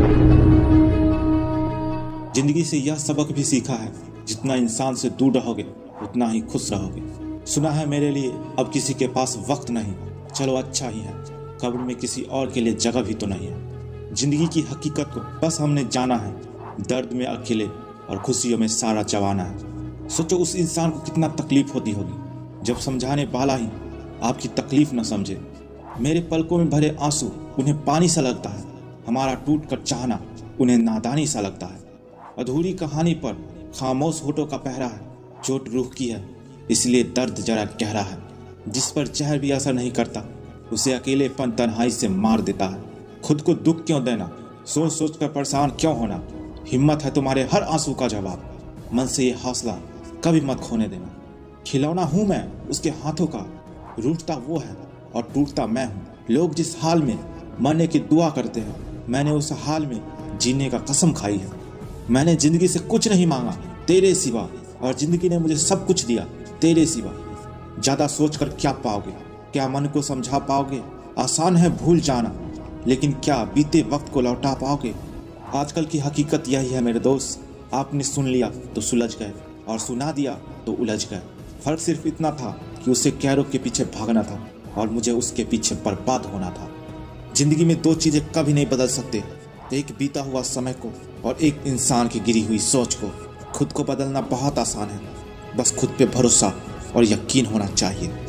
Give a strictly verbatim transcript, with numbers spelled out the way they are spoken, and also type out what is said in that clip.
जिंदगी से यह सबक भी सीखा है, जितना इंसान से दूर रहोगे उतना ही खुश रहोगे। सुना है मेरे लिए अब किसी के पास वक्त नहीं, चलो अच्छा ही है, कब्र में किसी और के लिए जगह भी तो नहीं है। जिंदगी की हकीकत को बस हमने जाना है, दर्द में अकेले और खुशियों में सारा जवाना है। सोचो उस इंसान को कितना तकलीफ होती होगी जब समझाने वाला ही आपकी तकलीफ न समझे। मेरे पलकों में भरे आंसू उन्हें पानी सा लगता है, हमारा टूट कर चाहना उन्हें नादानी सा लगता है। अधूरी कहानी पर खामोश होठों का पहरा है, चोट रूह की है इसलिए दर्द जरा गहरा है। जिस पर जहर भी असर नहीं करता उसे अकेलेपन तन्हाई से मार देता है। खुद को दुख क्यों देना, सोच सोच कर परेशान क्यों होना। हिम्मत है तुम्हारे हर आंसू का जवाब, मन से ये हौसला कभी मत खोने देना। खिलौना हूँ मैं उसके हाथों का, रूठता वो है और टूटता मैं हूँ। लोग जिस हाल में मरने की दुआ करते हैं, मैंने उस हाल में जीने का कसम खाई है। मैंने जिंदगी से कुछ नहीं मांगा तेरे सिवा, और जिंदगी ने मुझे सब कुछ दिया तेरे सिवा। ज्यादा सोचकर क्या पाओगे, क्या मन को समझा पाओगे। आसान है भूल जाना, लेकिन क्या बीते वक्त को लौटा पाओगे। आजकल की हकीकत यही है मेरे दोस्त, आपने सुन लिया तो सुलझ गए और सुना दिया तो उलझ गए। फर्क सिर्फ इतना था कि उसे कैरों के पीछे भागना था और मुझे उसके पीछे बर्बाद होना था। जिंदगी में दो चीजें कभी नहीं बदल सकते, एक बीता हुआ समय को और एक इंसान की गिरी हुई सोच को। खुद को बदलना बहुत आसान है, बस खुद पे भरोसा और यकीन होना चाहिए।